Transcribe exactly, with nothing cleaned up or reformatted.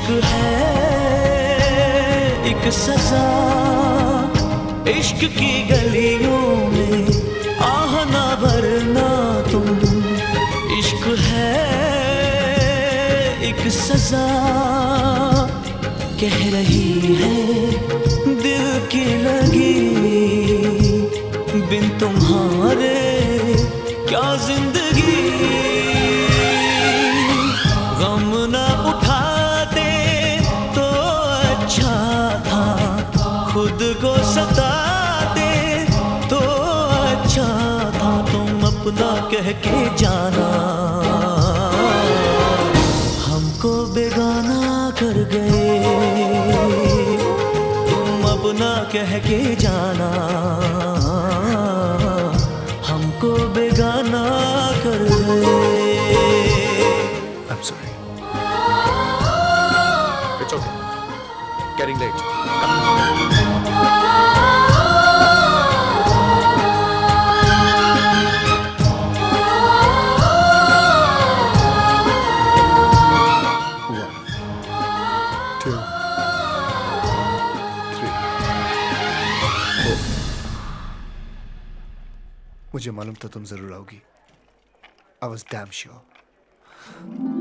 इश्क है एक सजा, इश्क की गलियों में आह ना भरना तुम। इश्क है एक सजा, कह रही है दिल की लगी, बिन तुम्हारे क्या जिंदगी। गम न उठाते तो अच्छा था, खुद को सताते तो अच्छा था। तुम अपना कह के जाना, हमको बेगाना कर गए। तुम अपना कह के जाना, हमको बेगाना कर गए। I'm sorry. It's okay. Getting late. मुझे मालूम था तुम जरूर आओगी। I was damn sure.